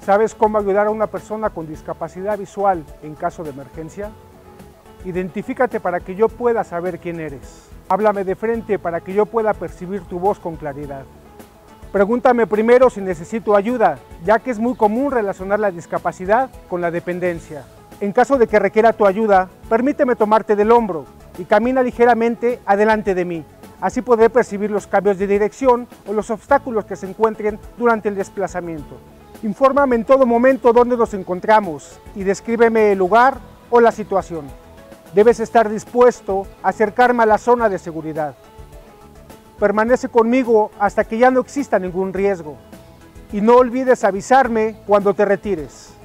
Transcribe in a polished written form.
¿Sabes cómo ayudar a una persona con discapacidad visual en caso de emergencia? Identifícate para que yo pueda saber quién eres. Háblame de frente para que yo pueda percibir tu voz con claridad. Pregúntame primero si necesito ayuda, ya que es muy común relacionar la discapacidad con la dependencia. En caso de que requiera tu ayuda, permíteme tomarte del hombro y camina ligeramente adelante de mí. Así podré percibir los cambios de dirección o los obstáculos que se encuentren durante el desplazamiento. Infórmame en todo momento dónde nos encontramos y descríbeme el lugar o la situación. Debes estar dispuesto a acercarme a la zona de seguridad. Permanece conmigo hasta que ya no exista ningún riesgo. Y no olvides avisarme cuando te retires.